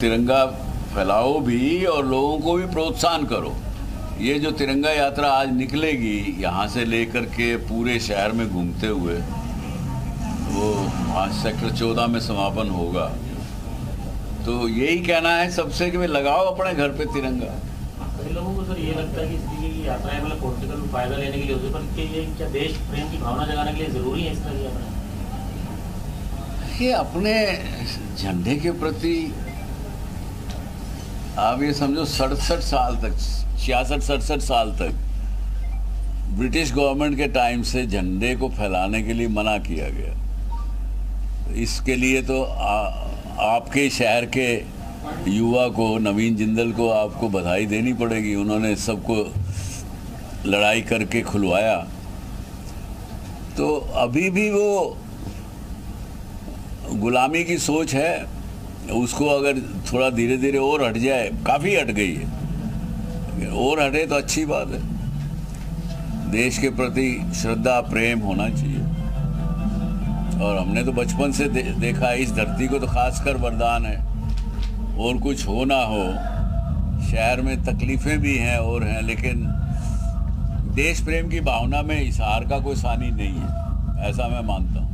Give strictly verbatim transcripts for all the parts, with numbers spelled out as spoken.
तिरंगा फैलाओ भी और लोगों को भी प्रोत्साहन करो। ये जो तिरंगा यात्रा आज निकलेगी यहाँ से लेकर के पूरे शहर में घूमते हुए, वो आज सेक्टर चौदह में समापन होगा। तो यही कहना है सबसे कि वे लगाओ अपने घर पे तिरंगा। कई लोगों को सर ये लगता है कि इस तरीके की यात्राएं मतलब पॉलिटिकल फायदा लेने के लिए होती है, पर ये क्या देश प्रेम की भावना जगाने के लिए जरूरी है इस तरह की यात्रा? ये अपने झंडे के प्रति आप ये समझो सड़सठ साल तक, छियासठ सड़सठ साल तक ब्रिटिश गवर्नमेंट के टाइम से झंडे को फैलाने के लिए मना किया गया। इसके लिए तो आ, आपके शहर के युवा को, नवीन जिंदल को आपको बधाई देनी पड़ेगी। उन्होंने सबको लड़ाई करके खुलवाया। तो अभी भी वो गुलामी की सोच है, उसको अगर थोड़ा धीरे धीरे और हट जाए, काफ़ी हट गई है, और हटे तो अच्छी बात है। देश के प्रति श्रद्धा प्रेम होना चाहिए। और हमने तो बचपन से दे, देखा है, इस धरती को तो खासकर वरदान है। और कुछ हो ना हो, शहर में तकलीफ़ें भी हैं और हैं, लेकिन देश प्रेम की भावना में इजहार का कोई सानी नहीं है, ऐसा मैं मानता हूँ।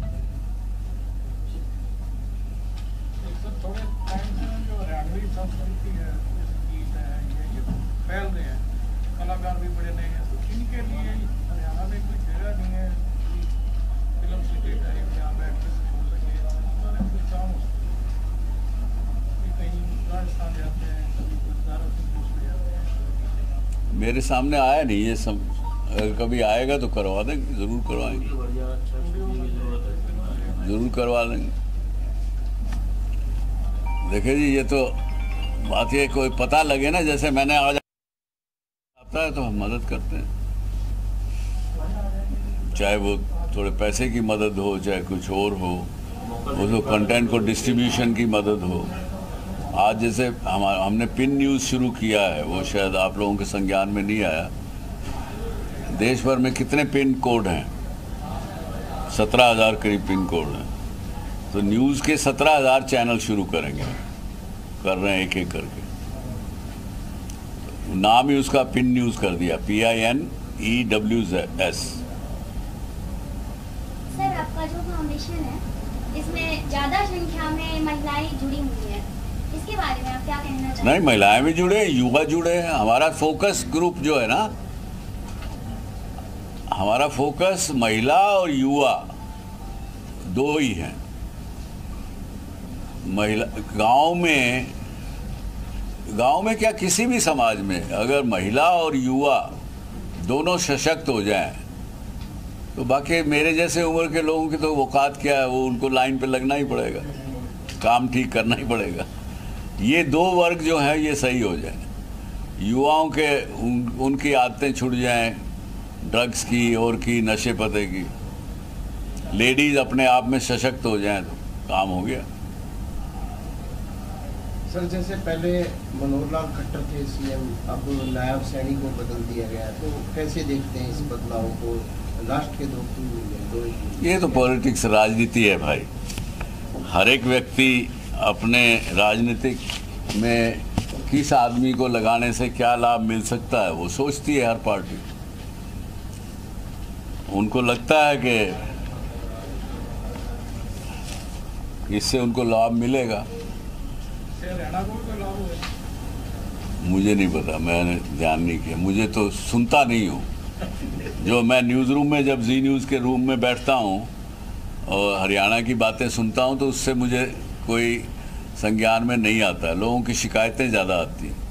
संस्कृति है, गीत है, ये ये फैल रहे हैं, कलाकार भी बड़े नए हैं, तो इनके लिए हरियाणा में कोई जगह नहीं है, फिल्म सिटी टाइप जहाँ बैठ कर हो सके, उन्होंने कोई काम हो सके, कहीं राजस्थान जाते हैं, कभी गुजरात में जाते हैं। मेरे सामने आया नहीं ये सब, अगर कभी आएगा तो करवा देंगे, ज़रूर करवाएंगे, ज़रूर करवा लेंगे। देखिए जी, ये तो बात ये कोई पता लगे ना, जैसे मैंने आज आता है तो हम मदद करते हैं, चाहे वो थोड़े पैसे की मदद हो, चाहे कुछ और हो, वो तो कंटेंट को डिस्ट्रीब्यूशन की मदद हो। आज जैसे हम हमने पिन न्यूज़ शुरू किया है, वो शायद आप लोगों के संज्ञान में नहीं आया। देश भर में कितने पिन कोड हैं? सत्रह हज़ार करीब पिन कोड हैं। तो न्यूज़ के सत्रह हज़ार चैनल शुरू करेंगे, कर रहे हैं एक एक करके। नाम ही उसका पिन न्यूज़ कर दिया, P I N E W S. Sir, आपका जो फाउंडेशन है, इसमें ज़्यादा संख्या में महिलाएं जुड़ी हुई हैं, इसके बारे में आप क्या कहना चाहते हैं? नहीं, महिलाएं भी जुड़े, युवा जुड़े हैं। हमारा फोकस ग्रुप जो है ना, हमारा फोकस महिला और युवा दो ही हैं। महिला गांव में गांव में क्या, किसी भी समाज में अगर महिला और युवा दोनों सशक्त हो जाएं, तो बाकी मेरे जैसे उम्र के लोगों की तो औकात क्या है, वो उनको लाइन पे लगना ही पड़ेगा, काम ठीक करना ही पड़ेगा। ये दो वर्ग जो हैं ये सही हो जाए, युवाओं के उन, उनकी आदतें छूट जाएं, ड्रग्स की और की, नशे पते की, लेडीज़ अपने आप में सशक्त हो जाएं, तो काम हो गया। सर, जैसे पहले मनोहर लाल खट्टर थे सीएम, अब नायब सैनी को बदल दिया गया, तो कैसे देखते हैं इस बदलाव को? राष्ट्र के दो दो ये तो पॉलिटिक्स, राजनीति है भाई। हर एक व्यक्ति अपने राजनीतिक में किस आदमी को लगाने से क्या लाभ मिल सकता है वो सोचती है हर पार्टी। उनको लगता है कि इससे उनको लाभ मिलेगा। हरियाणा को भी लाभ हुआ? मुझे नहीं पता, मैंने ध्यान नहीं किया, मुझे तो सुनता नहीं हूँ। जो मैं न्यूज़ रूम में, जब जी न्यूज़ के रूम में बैठता हूँ और हरियाणा की बातें सुनता हूँ, तो उससे मुझे कोई संज्ञान में नहीं आता है। लोगों की शिकायतें ज़्यादा आती हैं।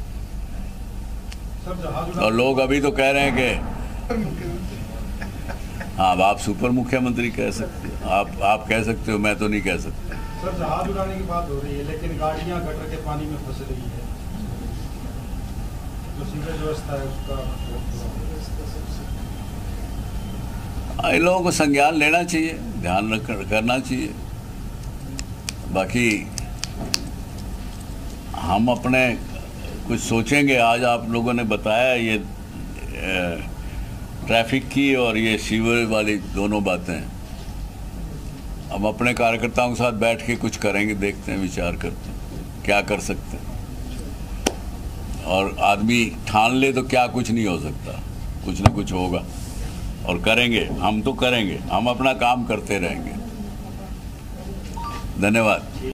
और लोग अभी तो कह रहे हैं कि हाँ, अब आप सुपर मुख्यमंत्री कह सकते हैं, आप आप कह सकते हो, मैं तो नहीं कह सकता। सर, जहाज उड़ाने की बात हो रही है, लेकिन गाड़ियां गटर के पानी में फंस रही है, जो सीवरेज व्यवस्था है उसका, इन लोगों को संज्ञान लेना चाहिए, ध्यान रख करना चाहिए। बाकी हम अपने कुछ सोचेंगे। आज आप लोगों ने बताया ये ट्रैफिक की और ये सीवर वाली दोनों बातें, हम अपने कार्यकर्ताओं के साथ बैठ के कुछ करेंगे, देखते हैं, विचार करते हैं। क्या कर सकते हैं। और आदमी ठान ले तो क्या कुछ नहीं हो सकता, कुछ ना कुछ होगा और करेंगे, हम तो करेंगे, हम अपना काम करते रहेंगे। धन्यवाद।